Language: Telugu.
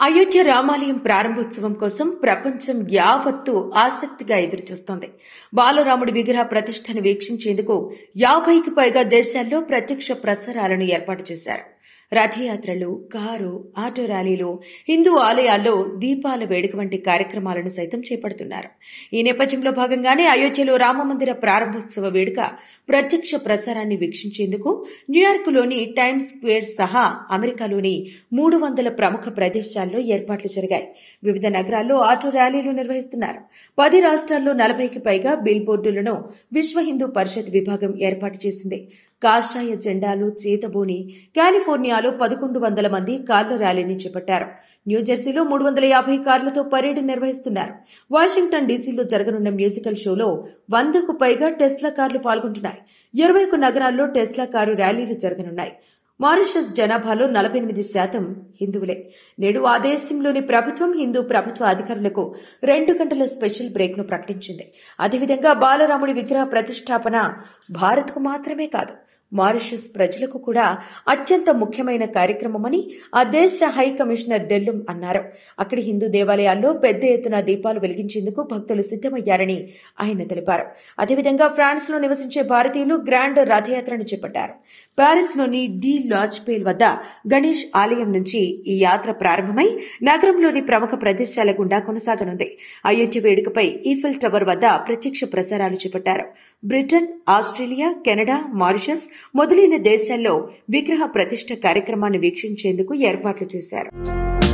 అయోధ్య రామాలయం ప్రారంభోత్సవం కోసం ప్రపంచం యావత్తు ఆసక్తిగా ఎదురుచూస్తోంది. బాలరాముడి విగ్రహ ప్రతిష్టను వీక్షించేందుకు 50కి పైగా దేశాల్లో ప్రత్యక్ష ప్రసారాలను ఏర్పాటు చేశారు. రథయాత్రలు, కారు, ఆటో ర్యాలీలు, హిందూ ఆలయాల్లో దీపాల వేడుక వంటి కార్యక్రమాలను సైతం చేపడుతున్నారు. ఈ నేపథ్యంలో భాగంగానే అయోధ్యలో రామమందిర ప్రారంభోత్సవ వేడుక ప్రత్యక్ష ప్రసారాన్ని వీక్షించేందుకు న్యూయార్క్లోని టైమ్స్ స్క్వేర్ సహా అమెరికాలోని 300 ప్రముఖ ప్రదేశాల్లో ఏర్పాట్లు జరిగాయి. వివిధ నగరాల్లో ఆటో ర్యాలీలు నిర్వహిస్తున్నారు. 10 రాష్ట్రాల్లో 40కి పైగా బిల్ బోర్డులను విశ్వ హిందూ పరిషత్ విభాగం ఏర్పాటు చేసింది. కాషాయ జెండాలు చేతబూని కాలిఫోర్నియాలో 1100 మంది కార్ల ర్యాలీని చేపట్టారు. న్యూజెర్సీలో 350 కార్లతో పరేడ్ నిర్వహిస్తున్నారు. వాషింగ్టన్ డీసీలో జరగనున్న మ్యూజికల్ షోలో 100కు పైగా టెస్లా కార్లు పాల్గొంటున్నాయి. 21 నగరాల్లో టెస్లా కారు ర్యాలీలు జరగనున్నాయి. మారిషస్ జనాభాలో 48% హిందువులే. నేడు ఆ దేశంలోని ప్రభుత్వం హిందూ ప్రభుత్వ అధికారులకు 2 గంటల స్పెషల్ బ్రేక్ ను ప్రకటించింది. అదేవిధంగా బాలరాముడి విగ్రహ ప్రతిష్టాపన భారత్కు మాత్రమే కాదు, మారిషస్ ప్రజలకు కూడా అత్యంత ముఖ్యమైన కార్యక్రమమని ఆ దేశ హై కమిషనర్ డెల్లుం అన్నారు. అక్కడి హిందూ దేవాలయాల్లో పెద్ద ఎత్తున దీపాలు వెలిగించేందుకు భక్తులు సిద్దమయ్యారని ఆయన తెలిపారు. అదేవిధంగా ఫ్రాన్స్ లో నివసించే భారతీయులు గ్రాండ్ రథయాత్రను చేపట్టారు. ప్యారిస్లోని డి లాచ్పేల్ వద్ద గణేష్ ఆలయం నుంచి ఈ యాత్ర ప్రారంభమై నగరంలోని ప్రముఖ ప్రదేశాల గుండా కొనసాగనుంది. అయోధ్య వేడుకపై ఈఫిల్ టవర్ వద్ద ప్రత్యక్ష ప్రసారాలు చేపట్టారు. బ్రిటన్, ఆస్ట్రేలియా, కెనడా, మారిషస్ మొదలైన దేశాల్లో విగ్రహ ప్రతిష్ఠ కార్యక్రమాన్ని వీక్షించేందుకు ఏర్పాట్లు చేశారు.